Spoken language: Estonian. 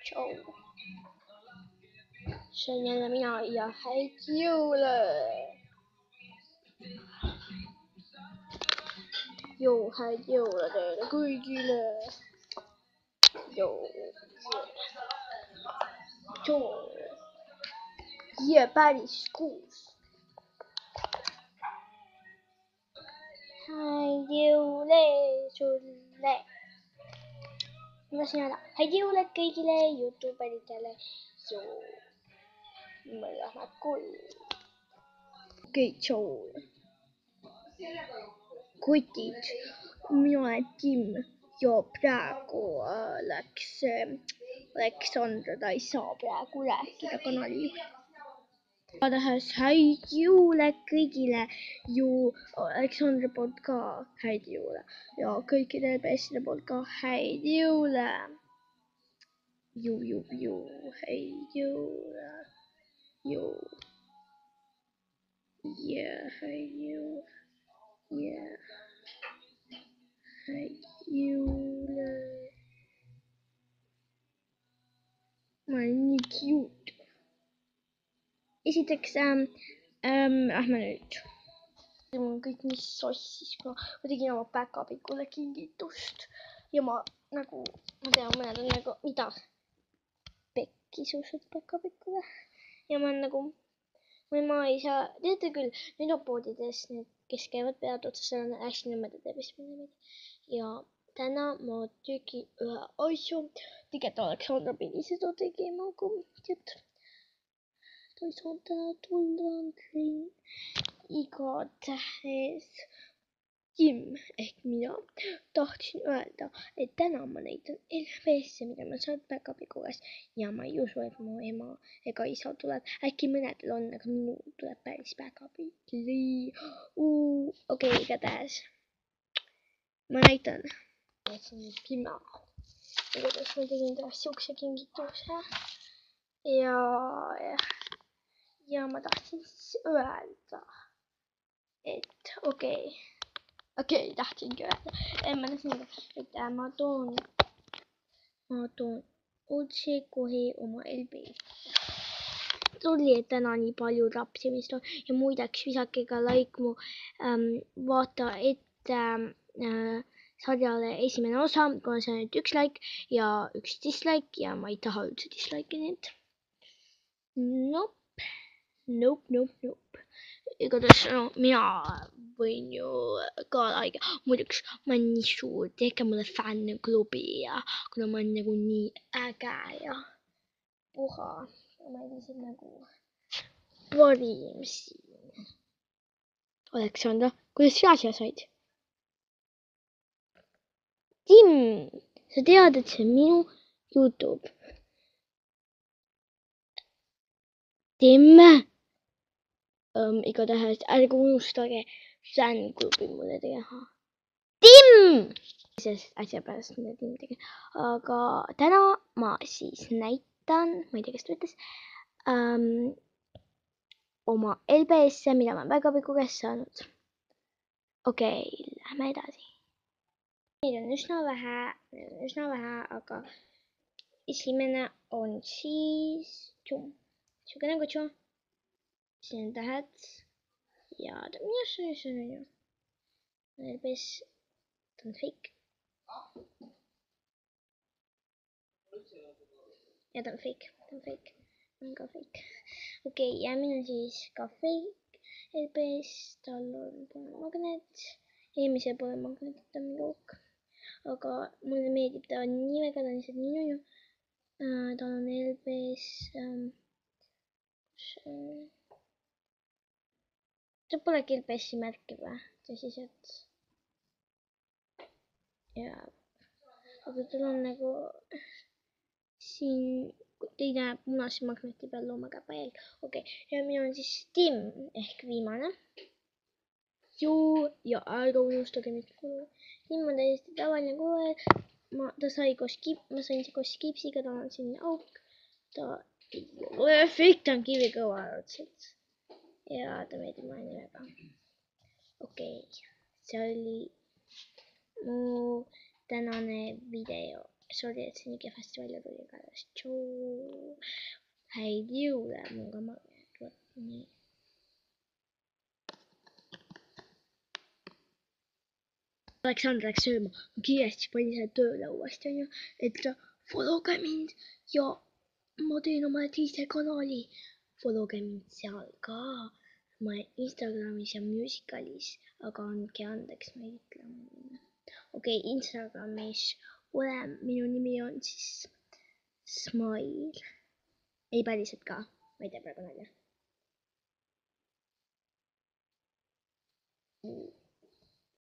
tšau. See on jälle mina ja häid jõule. Joo, häid jõule teile kõigile. Joo. Joo. Päris kuus. Häid jõule sulle. Häid jõule kõigile YouTuberitele. Joo. Me lähme koju. Okei, tšau. Kutid, mina olen Tim ja praegu läks Aleksandra, ta ei saa praegu rääkida kanalijuht. Igatahes häid jõule kõigile ju Aleksandra poolt ka häid jõule ja kõikide LBS-ide poolt ka häid jõule. Ju, häid jõule. Ju. Yeah, häid jõule. Yeah. Häid jõule. Ma olen nii cute. Esiteks lähme nüüd. Mul on kõik mis sossis, kuna ma tegin oma päkapikule kingitust ja ma tean, mõned on nagu, mida? Pekkisused päkapikule ja ma ma ei saa, teate küll, nüüd on poodides need, kes käivad pead otsas, seal on hästi nõmmedad teebismenemid ja täna ma tegin ühe asju, tegelikult Aleksandra pidi seda tegema, aga tead, ta ei saanud täna tulla, igatahes Tim ehk mina tahtsin öelda, et täna ma näitan LBS-e, mida ma saan päkapiku käest ja ma ei usu, et mu ema ega isa tuleb. Äkki mõnedel on, aga minul tuleb päris päkapikli. Okei, igatahes ma näitan. See on nüüd pime. Igatahes ma tegin taas siukse kingituse ja ma tahtsin siis öelda, et okei, tahtsingi öelda, et ma toon otsekohe oma LBS. Tuli, et täna nii palju rapsimist on ja muideks visake ka like mu vaata ette sarjale esimene osa, kuna see on nüüd 1 like ja 1 dislike ja ma ei taha üldse dislike'i nüüd. Nope. Igatahes mina võin ju ka like, muideks ma olen nii suur, tehke mulle fännklubi ja kuna ma olen nagu nii äge ja puha, ma ei tea parim siin. Aleksandra, kuidas sina siia said? Tim, sa tead, et see on minu YouTube. Tim! Igatahes ärge unustage fännklubi mulle teha. Tim! Asja pärast, mida Tim tegi. Aga täna ma siis näitan, ma ei tea, kes ta ütles, oma LBS-e, mida ma olen päkapiku käest saanud. Okei, lähme edasi. Neid on üsna vähe, aga esimene on siis siuke nagu tšum. Siin on tähed ja see on ju LBS, ta on fake. Ja ta on fake, on ka fake. Okei, järgmine on siis ka fake LBS, tal on magnet, eelmisel pole magnet, ta on jook. Aga mulle meeldib, ta on nii väga, ta on lihtsalt nii nuju. Tal on LBS, see polegi LBS-i märki või, tõsiselt. Ja, aga tal on nagu siin teine punase magneti peal loomakäpa jälg. Okei, ja minu on siis Tim ehk viimane. Ja ärge unustage nüüd kulu. Tim on täiesti tavaline koer. Ta sai koos ma sain see koos kipsiga, tal on selline auk. Ta ei ole fake, ta on kivikõva otseselt. Ja ta meeldib mulle nii väga. Okei, see oli mu tänane video. Sorry, et see nii kehvasti välja tuli, igatahes tšau. Häid jõule, mul ka magnet, vot nii. Aleksandr läks sööma, ma kiiresti panin selle tööle uuesti, onju, et followge mind ja ma teen omale teise kanali. Followge mind seal ka. Ma olen Instagramis ja Musicalis, aga andke andeks, ma ei ütle. Okei, Instagramis olen, minu nimi on siis Smile. Ei päriselt ka, ma ei tee praegu nalja.